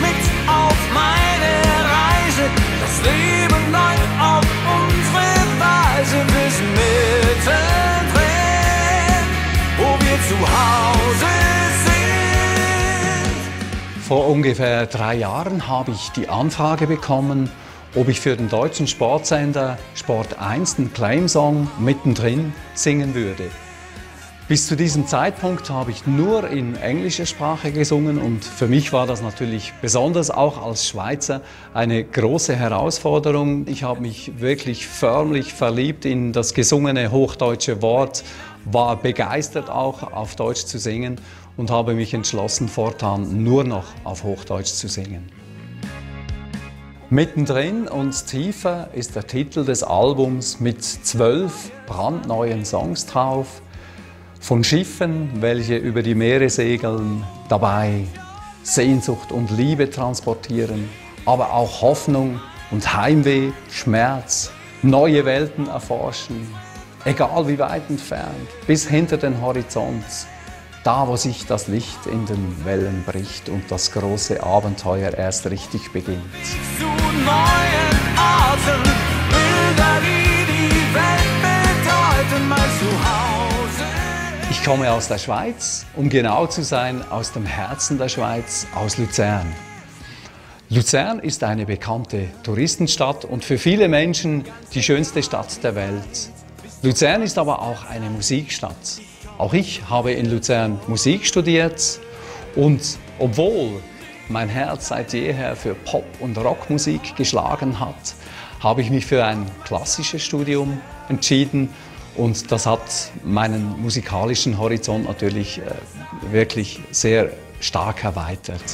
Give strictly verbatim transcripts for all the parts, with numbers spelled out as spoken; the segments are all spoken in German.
mit auf meine Reise. Das Leben läuft auf unsere Weise. Wir sind mittendrin, wo wir zu Hause sind. Vor ungefähr drei Jahren habe ich die Anfrage bekommen, ob ich für den deutschen Sportsender Sport eins den Claim-Song mittendrin singen würde. Bis zu diesem Zeitpunkt habe ich nur in englischer Sprache gesungen und für mich war das natürlich besonders auch als Schweizer eine große Herausforderung. Ich habe mich wirklich förmlich verliebt in das gesungene hochdeutsche Wort, war begeistert auch auf Deutsch zu singen und habe mich entschlossen, fortan nur noch auf Hochdeutsch zu singen. Mittendrin und tiefer ist der Titel des Albums mit zwölf brandneuen Songs drauf. Von Schiffen, welche über die Meere segeln, dabei Sehnsucht und Liebe transportieren, aber auch Hoffnung und Heimweh, Schmerz, neue Welten erforschen, egal wie weit entfernt, bis hinter den Horizont, da wo sich das Licht in den Wellen bricht und das große Abenteuer erst richtig beginnt. Zu neuen Orten, Bilder, die die Welt bedeuten, mein Zuhause. Ich komme aus der Schweiz, um genau zu sein, aus dem Herzen der Schweiz, aus Luzern. Luzern ist eine bekannte Touristenstadt und für viele Menschen die schönste Stadt der Welt. Luzern ist aber auch eine Musikstadt. Auch ich habe in Luzern Musik studiert und obwohl mein Herz seit jeher für Pop- und Rockmusik geschlagen hat, habe ich mich für ein klassisches Studium entschieden und das hat meinen musikalischen Horizont natürlich äh, wirklich sehr stark erweitert.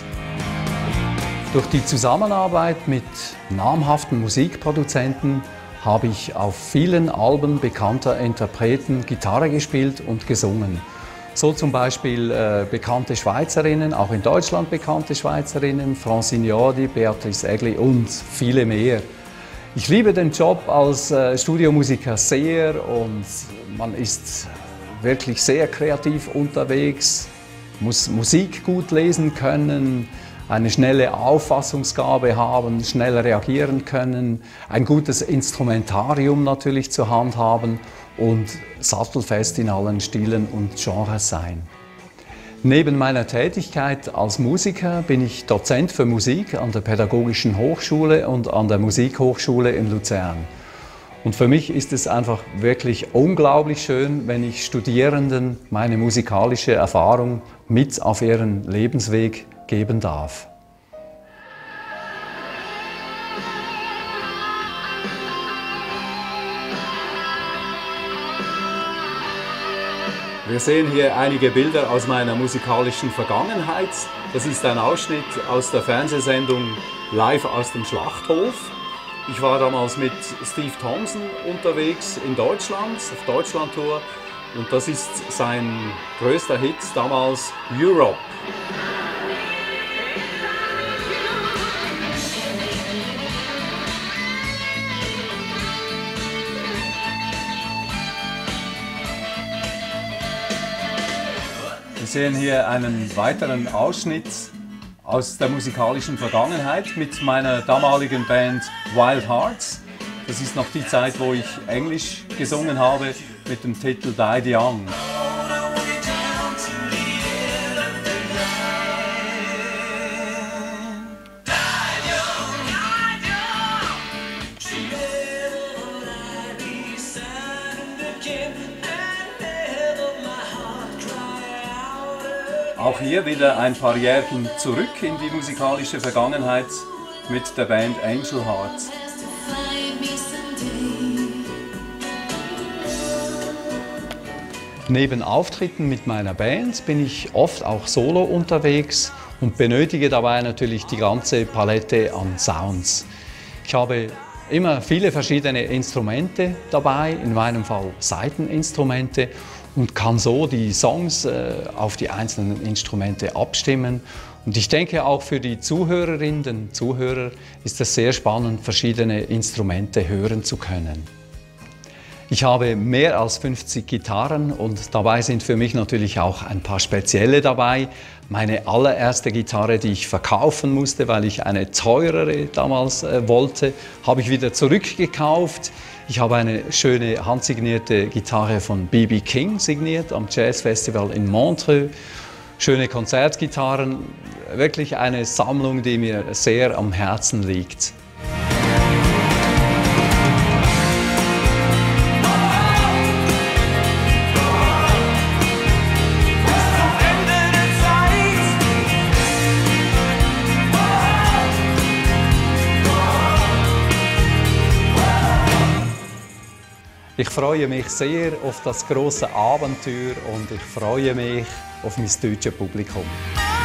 Durch die Zusammenarbeit mit namhaften Musikproduzenten habe ich auf vielen Alben bekannter Interpreten Gitarre gespielt und gesungen. So zum Beispiel äh, bekannte Schweizerinnen, auch in Deutschland bekannte Schweizerinnen, Francine Jordi, Beatrice Egli und viele mehr. Ich liebe den Job als äh, Studiomusiker sehr und man ist wirklich sehr kreativ unterwegs, muss Musik gut lesen können, eine schnelle Auffassungsgabe haben, schnell reagieren können, ein gutes Instrumentarium natürlich zur Hand haben und sattelfest in allen Stilen und Genres sein. Neben meiner Tätigkeit als Musiker bin ich Dozent für Musik an der Pädagogischen Hochschule und an der Musikhochschule in Luzern. Und für mich ist es einfach wirklich unglaublich schön, wenn ich Studierenden meine musikalische Erfahrung mit auf ihren Lebensweg geben darf. Wir sehen hier einige Bilder aus meiner musikalischen Vergangenheit. Das ist ein Ausschnitt aus der Fernsehsendung Live aus dem Schlachthof. Ich war damals mit Steve Thompson unterwegs in Deutschland, auf Deutschlandtour. Und das ist sein größter Hit damals, Europe. Wir sehen hier einen weiteren Ausschnitt aus der musikalischen Vergangenheit mit meiner damaligen Band Wild Hearts. Das ist noch die Zeit, wo ich Englisch gesungen habe mit dem Titel Die Young. Auch hier wieder ein paar Jährchen zurück in die musikalische Vergangenheit mit der Band Angel Heart. Neben Auftritten mit meiner Band bin ich oft auch solo unterwegs und benötige dabei natürlich die ganze Palette an Sounds. Ich habe immer viele verschiedene Instrumente dabei, in meinem Fall Saiteninstrumente, und kann so die Songs äh, auf die einzelnen Instrumente abstimmen. Und ich denke auch für die Zuhörerinnen und Zuhörer ist es sehr spannend, verschiedene Instrumente hören zu können. Ich habe mehr als fünfzig Gitarren und dabei sind für mich natürlich auch ein paar spezielle dabei. Meine allererste Gitarre, die ich verkaufen musste, weil ich eine teurere damals äh, wollte, habe ich wieder zurückgekauft. Ich habe eine schöne handsignierte Gitarre von B B King signiert am Jazz Festival in Montreux. Schöne Konzertgitarren, wirklich eine Sammlung, die mir sehr am Herzen liegt. Ich freue mich sehr auf das große Abenteuer und ich freue mich auf mein deutsches Publikum.